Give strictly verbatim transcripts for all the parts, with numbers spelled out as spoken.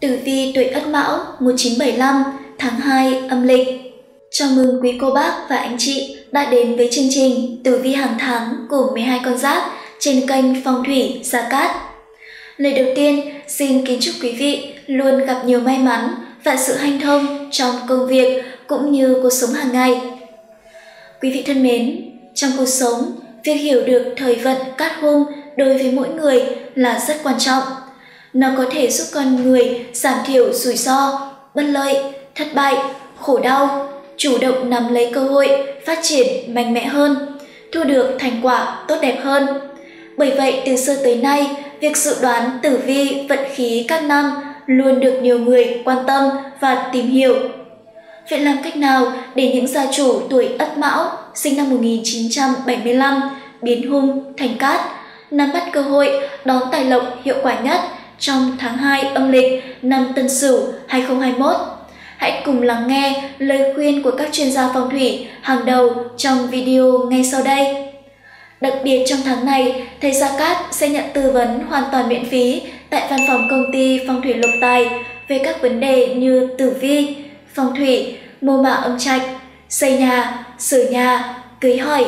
Tử vi tuổi Ất Mão một nghìn chín trăm bảy mươi lăm tháng hai âm lịch. Chào mừng quý cô bác và anh chị đã đến với chương trình Tử vi hàng tháng của mười hai con giáp trên kênh Phong thủy Gia Cát. Lời đầu tiên, xin kính chúc quý vị luôn gặp nhiều may mắn và sự hanh thông trong công việc cũng như cuộc sống hàng ngày. Quý vị thân mến, trong cuộc sống, việc hiểu được thời vận cát hung đối với mỗi người là rất quan trọng. Nó có thể giúp con người giảm thiểu rủi ro, bất lợi, thất bại, khổ đau, chủ động nắm lấy cơ hội, phát triển mạnh mẽ hơn, thu được thành quả tốt đẹp hơn. Bởi vậy, từ xưa tới nay, việc dự đoán tử vi vận khí các năm luôn được nhiều người quan tâm và tìm hiểu. Vậy làm cách nào để những gia chủ tuổi Ất Mão sinh năm một nghìn chín trăm bảy mươi lăm biến hung thành cát, nắm bắt cơ hội đón tài lộc hiệu quả nhất trong tháng hai âm lịch năm Tân Sửu hai không hai mốt? Hãy cùng lắng nghe lời khuyên của các chuyên gia phong thủy hàng đầu trong video ngay sau đây. Đặc biệt trong tháng này, thầy Gia Cát sẽ nhận tư vấn hoàn toàn miễn phí tại văn phòng công ty Phong thủy Lộc Tài về các vấn đề như tử vi, phong thủy, mô mả âm trạch, xây nhà, sửa nhà, cưới hỏi.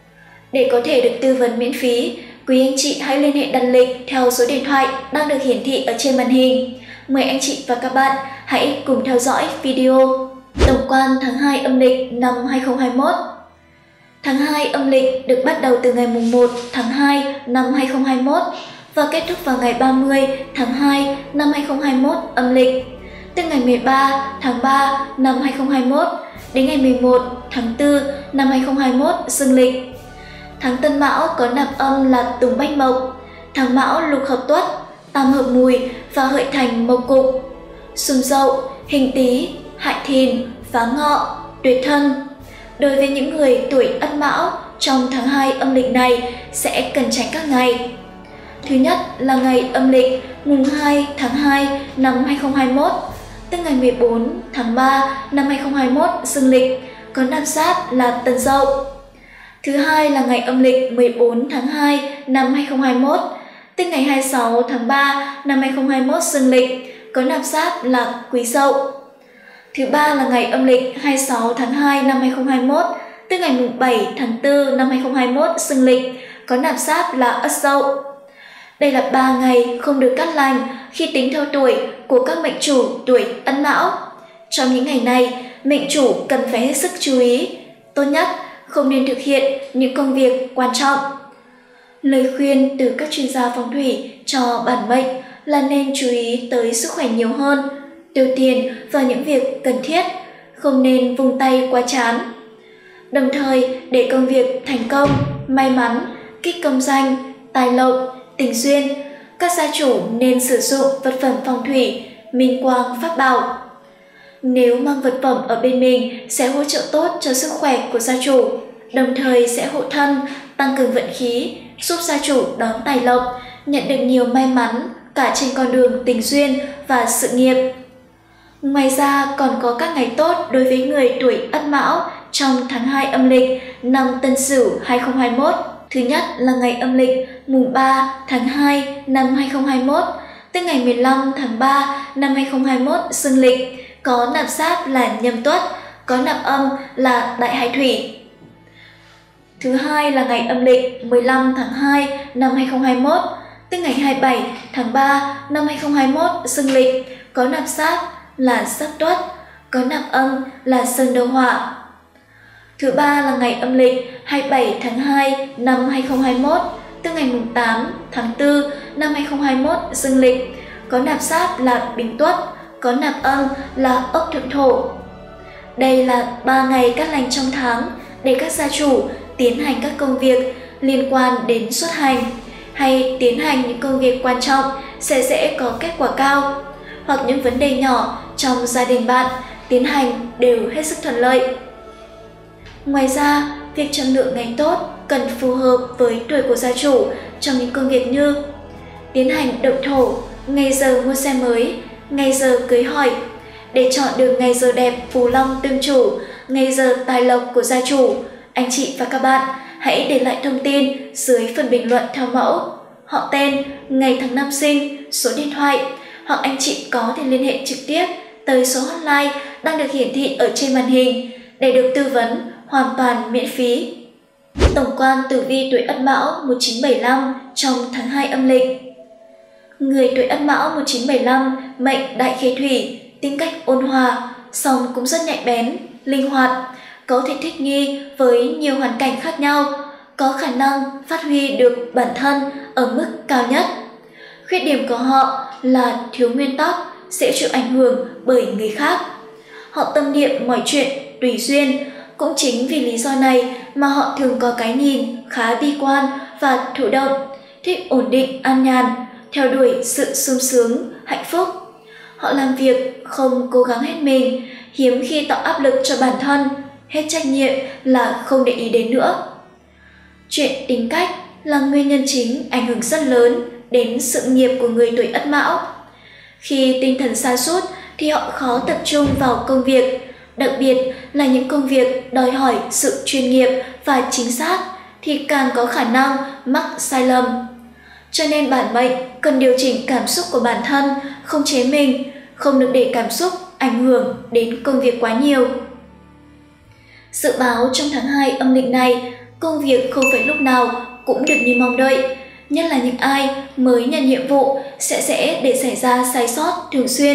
Để có thể được tư vấn miễn phí, quý anh chị hãy liên hệ đặt lịch theo số điện thoại đang được hiển thị ở trên màn hình. Mời anh chị và các bạn hãy cùng theo dõi video. Tổng quan tháng hai âm lịch năm hai không hai mốt. Tháng hai âm lịch được bắt đầu từ ngày mùng một tháng hai năm hai không hai mốt và kết thúc vào ngày ba mươi tháng hai năm hai không hai mốt âm lịch, từ ngày mười ba tháng ba năm hai không hai mốt đến ngày mười một tháng tư năm hai không hai mốt dương lịch. Tháng Tân Mão có nạp âm là Tùng Bách Mộc, tháng Mão lục hợp Tuất, tam hợp Mùi và hợi thành Mộc Cục. Xung Dậu, Hình Tý, Hại Thìn, Phá Ngọ, Tuyệt Thân. Đối với những người tuổi Ất Mão, trong tháng hai âm lịch này sẽ cần tránh các ngày. Thứ nhất là ngày âm lịch mùng hai tháng hai năm hai không hai mốt, tức ngày mười bốn tháng ba năm hai không hai mốt dương lịch, có nạp giáp là Tân Dậu. Thứ hai là ngày âm lịch mười bốn tháng hai năm hai không hai mốt, tức ngày hai mươi sáu tháng ba năm hai không hai mốt dương lịch, có nạp giáp là Quý Dậu. Thứ ba là ngày âm lịch hai mươi sáu tháng hai năm hai không hai mốt, tức ngày bảy tháng tư năm hai không hai mốt dương lịch, có nạp giáp là Ất Dậu. Đây là ba ngày không được cát lành khi tính theo tuổi của các mệnh chủ tuổi Ất Mão. Trong những ngày này, mệnh chủ cần phải hết sức chú ý. Tốt nhất, không nên thực hiện những công việc quan trọng. Lời khuyên từ các chuyên gia phong thủy cho bản mệnh là nên chú ý tới sức khỏe nhiều hơn, tiêu tiền vào những việc cần thiết, không nên vung tay quá chán. Đồng thời, để công việc thành công, may mắn, kích công danh, tài lộc, tình duyên, các gia chủ nên sử dụng vật phẩm phong thủy, minh quang pháp bảo. Nếu mang vật phẩm ở bên mình sẽ hỗ trợ tốt cho sức khỏe của gia chủ, đồng thời sẽ hộ thân, tăng cường vận khí, giúp gia chủ đón tài lộc, nhận được nhiều may mắn cả trên con đường tình duyên và sự nghiệp. Ngoài ra còn có các ngày tốt đối với người tuổi Ất Mão trong tháng hai âm lịch năm Tân Sửu hai không hai mốt. Thứ nhất là ngày âm lịch mùng ba tháng hai năm hai không hai mốt, tức ngày mười lăm tháng ba năm hai không hai mốt dương lịch, có nạp giáp là Nhâm Tuất, có nạp âm là Đại Hải Thủy. Thứ hai là ngày âm lịch mười lăm tháng hai năm hai không hai mốt, tức ngày hai mươi bảy tháng ba năm hai không hai mốt dương lịch, có nạp giáp là Giáp Tuất, có nạp âm là Sơn Đô Hỏa. Thứ ba là ngày âm lịch hai mươi bảy tháng hai năm hai không hai mốt, tức ngày tám tháng tư năm hai không hai mốt dương lịch, có nạp giáp là Bính Tuất, có nạp âm là Ốc Thượng Thổ. Đây là ba ngày cát lành trong tháng để các gia chủ tiến hành các công việc liên quan đến xuất hành hay tiến hành những công việc quan trọng sẽ dễ có kết quả cao, hoặc những vấn đề nhỏ trong gia đình bạn tiến hành đều hết sức thuận lợi. Ngoài ra, việc chọn lựa ngày tốt cần phù hợp với tuổi của gia chủ trong những công việc như tiến hành động thổ, ngày giờ mua xe mới, ngày giờ cưới hỏi. Để chọn được ngày giờ đẹp phù long tương chủ, ngày giờ tài lộc của gia chủ, anh chị và các bạn hãy để lại thông tin dưới phần bình luận theo mẫu họ tên, ngày tháng năm sinh, số điện thoại, hoặc anh chị có thể liên hệ trực tiếp tới số hotline đang được hiển thị ở trên màn hình để được tư vấn hoàn toàn miễn phí. Tổng quan tử vi tuổi Ất Mão một chín bảy lăm trong tháng hai âm lịch. Người tuổi Ất Mão một chín bảy lăm mệnh đại khế thủy, tính cách ôn hòa, song cũng rất nhạy bén, linh hoạt, có thể thích nghi với nhiều hoàn cảnh khác nhau, có khả năng phát huy được bản thân ở mức cao nhất. Khuyết điểm của họ là thiếu nguyên tắc, sẽ chịu ảnh hưởng bởi người khác. Họ tâm niệm mọi chuyện tùy duyên, cũng chính vì lý do này mà họ thường có cái nhìn khá bi quan và thụ động, thích ổn định an nhàn, theo đuổi sự sung sướng, hạnh phúc. Họ làm việc không cố gắng hết mình, hiếm khi tạo áp lực cho bản thân, hết trách nhiệm là không để ý đến nữa. Chuyện tính cách là nguyên nhân chính ảnh hưởng rất lớn đến sự nghiệp của người tuổi Ất Mão. Khi tinh thần sa sút thì họ khó tập trung vào công việc, đặc biệt là những công việc đòi hỏi sự chuyên nghiệp và chính xác thì càng có khả năng mắc sai lầm. Cho nên bản mệnh cần điều chỉnh cảm xúc của bản thân, không chế mình, không được để cảm xúc ảnh hưởng đến công việc quá nhiều. Dự báo trong tháng hai âm lịch này, công việc không phải lúc nào cũng được như mong đợi, nhất là những ai mới nhận nhiệm vụ sẽ dễ để xảy ra sai sót thường xuyên.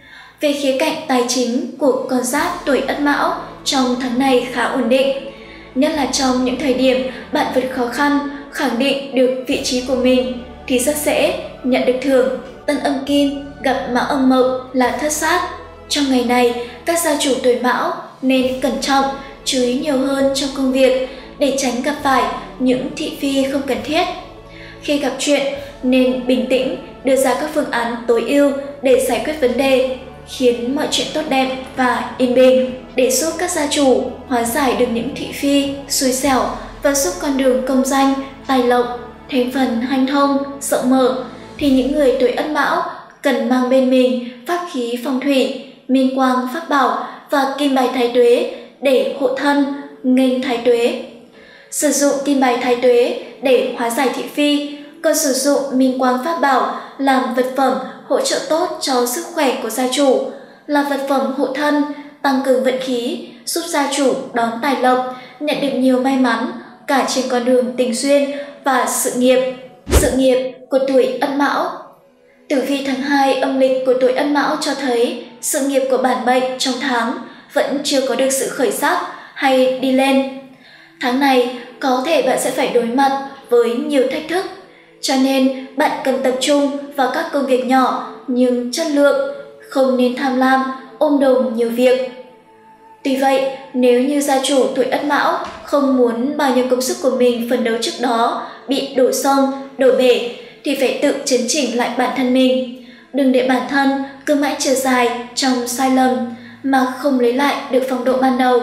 Về khía cạnh tài chính của con giáp tuổi Ất Mão trong tháng này khá ổn định, nhất là trong những thời điểm bạn vượt khó khăn, khẳng định được vị trí của mình thì rất dễ nhận được thưởng. Tân âm kim gặp mão âm mộc là thất sát. Trong ngày này, các gia chủ tuổi Mão nên cẩn trọng, chú ý nhiều hơn trong công việc để tránh gặp phải những thị phi không cần thiết. Khi gặp chuyện nên bình tĩnh đưa ra các phương án tối ưu để giải quyết vấn đề, khiến mọi chuyện tốt đẹp và yên bình. Để giúp các gia chủ hóa giải được những thị phi, xui xẻo và giúp con đường công danh, tài lộc thêm phần hanh thông, rộng mở, thì những người tuổi Ất Mão cần mang bên mình pháp khí phong thủy, minh quang pháp bảo và kim bài thái tuế để hộ thân, nghênh thái tuế. Sử dụng kim bài thái tuế để hóa giải thị phi, còn sử dụng minh quang pháp bảo làm vật phẩm hỗ trợ tốt cho sức khỏe của gia chủ, là vật phẩm hộ thân, tăng cường vận khí, giúp gia chủ đón tài lộc, nhận được nhiều may mắn cả trên con đường tình duyên và sự nghiệp. Sự nghiệp của tuổi Ất Mão. Tử vi tháng hai âm lịch của tuổi Ất Mão cho thấy sự nghiệp của bản mệnh trong tháng vẫn chưa có được sự khởi sắc hay đi lên. Tháng này có thể bạn sẽ phải đối mặt với nhiều thách thức, cho nên bạn cần tập trung vào các công việc nhỏ nhưng chất lượng, không nên tham lam, ôm đồm nhiều việc. Tuy vậy, nếu như gia chủ tuổi Ất Mão không muốn bao nhiêu công sức của mình phấn đấu trước đó bị đổ sông, đổ bể, thì phải tự chấn chỉnh lại bản thân mình. Đừng để bản thân cứ mãi chờ dài trong sai lầm mà không lấy lại được phong độ ban đầu.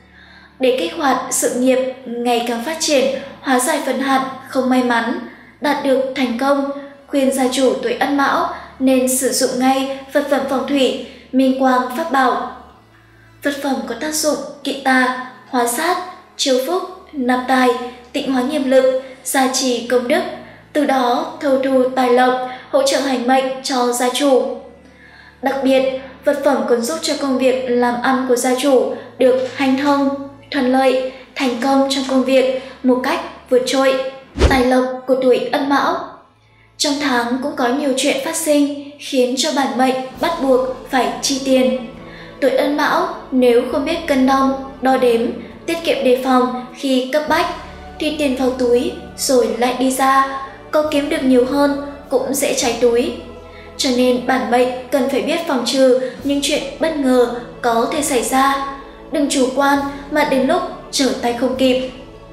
Để kích hoạt sự nghiệp ngày càng phát triển, hóa giải phần hạn không may mắn, đạt được thành công, khuyên gia chủ tuổi Ất Mão nên sử dụng ngay vật phẩm phong thủy, minh quang pháp bảo. Vật phẩm có tác dụng kỵ tà, hóa sát, chiêu phúc, nạp tài, tịnh hóa nghiệp lực, gia trì công đức, từ đó thâu thu tài lộc, hỗ trợ hành mệnh cho gia chủ. Đặc biệt, vật phẩm còn giúp cho công việc làm ăn của gia chủ được hanh thông, thuận lợi, thành công trong công việc một cách vượt trội. Tài lộc của tuổi Ất Mão. Trong tháng cũng có nhiều chuyện phát sinh khiến cho bản mệnh bắt buộc phải chi tiền. Tuổi Ất Mão nếu không biết cân đong, đo đếm, tiết kiệm đề phòng khi cấp bách thì tiền vào túi rồi lại đi ra, có kiếm được nhiều hơn cũng dễ cháy túi. Cho nên bản mệnh cần phải biết phòng trừ những chuyện bất ngờ có thể xảy ra. Đừng chủ quan mà đến lúc trở tay không kịp.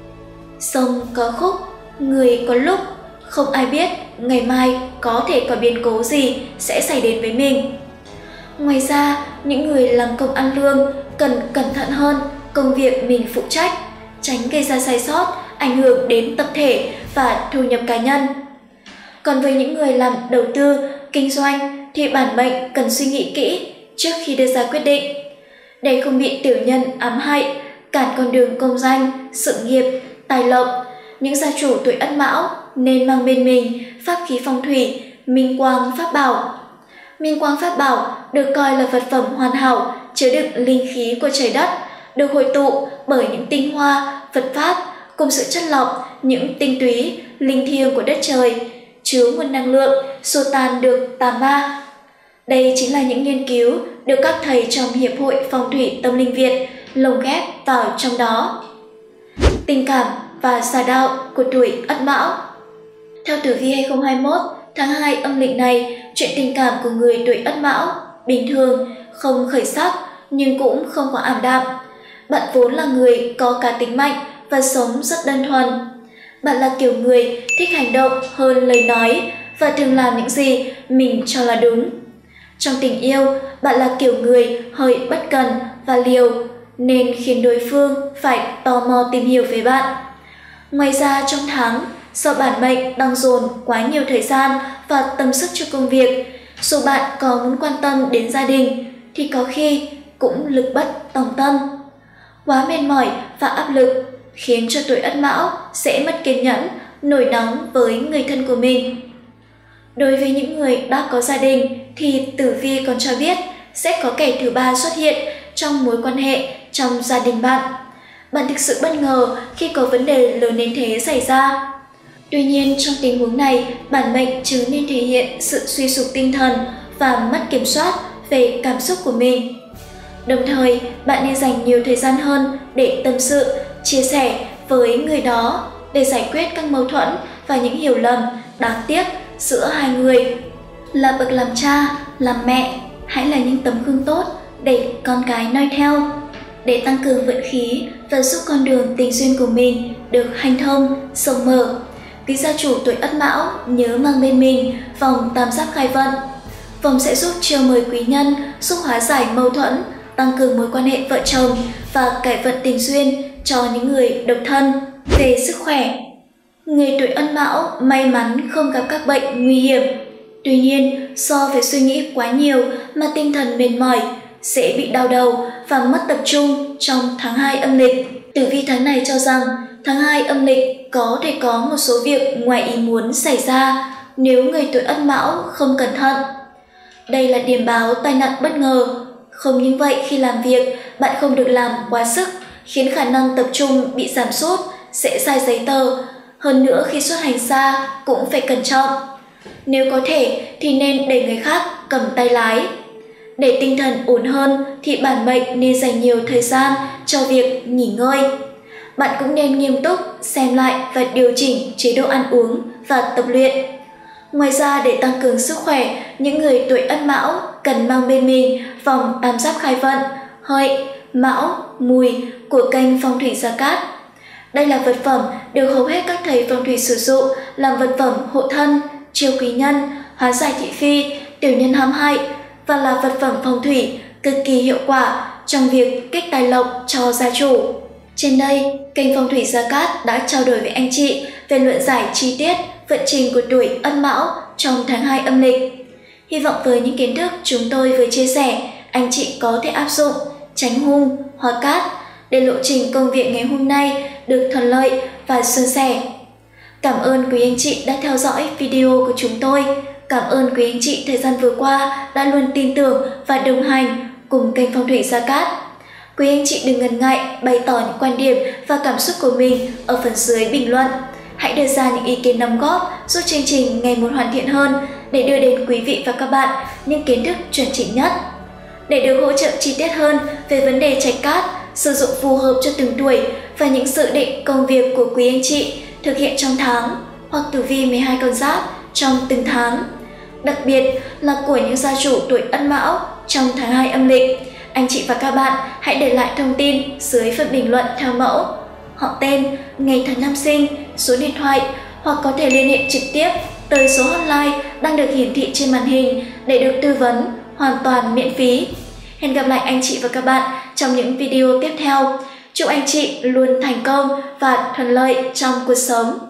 Sông có khúc, người có lúc, không ai biết ngày mai có thể có biến cố gì sẽ xảy đến với mình. Ngoài ra, những người làm công ăn lương cần cẩn thận hơn công việc mình phụ trách, tránh gây ra sai sót, ảnh hưởng đến tập thể và thu nhập cá nhân. Còn với những người làm đầu tư, kinh doanh thì bản mệnh cần suy nghĩ kỹ trước khi đưa ra quyết định, để không bị tiểu nhân ám hại, cản con đường công danh, sự nghiệp, tài lộc. Những gia chủ tuổi Ất Mão nên mang bên mình pháp khí phong thủy, minh quang pháp bảo. Minh quang pháp bảo được coi là vật phẩm hoàn hảo, chứa đựng linh khí của trời đất, được hội tụ bởi những tinh hoa, Phật pháp cùng sự chất lọc những tinh túy, linh thiêng của đất trời, chứa nguồn năng lượng xua tan được tà ma. Đây chính là những nghiên cứu được các thầy trong Hiệp hội Phong thủy Tâm linh Việt lồng ghép vào trong đó. Tình cảm và xà đạo của tuổi Ất Mão. Theo tử vi hai không hai mốt, tháng hai âm lịch này, chuyện tình cảm của người tuổi Ất Mão bình thường, không khởi sắc nhưng cũng không có ảm đạm. Bạn vốn là người có cá tính mạnh và sống rất đơn thuần. Bạn là kiểu người thích hành động hơn lời nói và thường làm những gì mình cho là đúng. Trong tình yêu, bạn là kiểu người hơi bất cần và liều, nên khiến đối phương phải tò mò tìm hiểu về bạn. Ngoài ra trong tháng, do bản mệnh đang dồn quá nhiều thời gian và tâm sức cho công việc, dù bạn có muốn quan tâm đến gia đình thì có khi cũng lực bất tòng tâm. Quá mệt mỏi và áp lực khiến cho tuổi Ất Mão sẽ mất kiên nhẫn, nổi nóng với người thân của mình. Đối với những người đã có gia đình thì tử vi còn cho biết sẽ có kẻ thứ ba xuất hiện trong mối quan hệ trong gia đình bạn. Bạn thực sự bất ngờ khi có vấn đề lớn đến thế xảy ra. Tuy nhiên trong tình huống này, bản mệnh chứ nên thể hiện sự suy sụp tinh thần và mất kiểm soát về cảm xúc của mình. Đồng thời, bạn nên dành nhiều thời gian hơn để tâm sự, chia sẻ với người đó để giải quyết các mâu thuẫn và những hiểu lầm đáng tiếc giữa hai người. Là bậc làm cha, làm mẹ, hãy là những tấm gương tốt để con cái noi theo, để tăng cường vận khí và giúp con đường tình duyên của mình được hanh thông, rộng mở. Quý gia chủ tuổi Ất Mão nhớ mang bên mình vòng tam giác khai vận. Vòng sẽ giúp chiêu mời quý nhân, giúp hóa giải mâu thuẫn, tăng cường mối quan hệ vợ chồng và cải vận tình duyên cho những người độc thân. Về sức khỏe, người tuổi Ất Mão may mắn không gặp các bệnh nguy hiểm. Tuy nhiên, do phải suy nghĩ quá nhiều mà tinh thần mệt mỏi, sẽ bị đau đầu và mất tập trung trong tháng hai âm lịch. Tử vi tháng này cho rằng tháng hai âm lịch có thể có một số việc ngoài ý muốn xảy ra nếu người tuổi Ất Mão không cẩn thận. Đây là điểm báo tai nạn bất ngờ. Không những vậy, khi làm việc, bạn không được làm quá sức, khiến khả năng tập trung bị giảm sút, sẽ sai giấy tờ. Hơn nữa, khi xuất hành xa cũng phải cẩn trọng. Nếu có thể thì nên để người khác cầm tay lái. Để tinh thần ổn hơn thì bản mệnh nên dành nhiều thời gian cho việc nghỉ ngơi. Bạn cũng nên nghiêm túc xem lại và điều chỉnh chế độ ăn uống và tập luyện. Ngoài ra, để tăng cường sức khỏe, những người tuổi Ất Mão cần mang bên mình vòng tam giác khai vận Hợi, Mão, Mùi của kênh Phong thủy Gia Cát. Đây là vật phẩm được hầu hết các thầy phong thủy sử dụng làm vật phẩm hộ thân, chiêu quý nhân, hóa giải thị phi, tiểu nhân hãm hại và là vật phẩm phong thủy cực kỳ hiệu quả trong việc kích tài lộc cho gia chủ. Trên đây, kênh Phong thủy Gia Cát đã trao đổi với anh chị về luận giải chi tiết vận trình của tuổi Ất Mão trong tháng hai âm lịch. Hy vọng với những kiến thức chúng tôi vừa chia sẻ, anh chị có thể áp dụng, tránh hung, hóa cát để lộ trình công việc ngày hôm nay được thuận lợi và suôn sẻ. Cảm ơn quý anh chị đã theo dõi video của chúng tôi. Cảm ơn quý anh chị thời gian vừa qua đã luôn tin tưởng và đồng hành cùng kênh Phong thủy Gia Cát. Quý anh chị đừng ngần ngại bày tỏ những quan điểm và cảm xúc của mình ở phần dưới bình luận. Hãy đưa ra những ý kiến đóng góp giúp chương trình ngày một hoàn thiện hơn để đưa đến quý vị và các bạn những kiến thức chuẩn chỉnh nhất. Để được hỗ trợ chi tiết hơn về vấn đề trạch cát, sử dụng phù hợp cho từng tuổi và những dự định công việc của quý anh chị thực hiện trong tháng, hoặc tử vi mười hai con giáp trong từng tháng, đặc biệt là của những gia chủ tuổi Ất Mão trong tháng hai âm lịch, anh chị và các bạn hãy để lại thông tin dưới phần bình luận theo mẫu họ tên, ngày tháng năm sinh, số điện thoại, hoặc có thể liên hệ trực tiếp tới số hotline đang được hiển thị trên màn hình để được tư vấn hoàn toàn miễn phí. Hẹn gặp lại anh chị và các bạn trong những video tiếp theo. Chúc anh chị luôn thành công và thuận lợi trong cuộc sống.